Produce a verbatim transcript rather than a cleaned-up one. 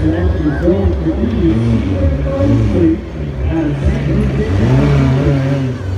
Selection goes to the Street out of San Luis.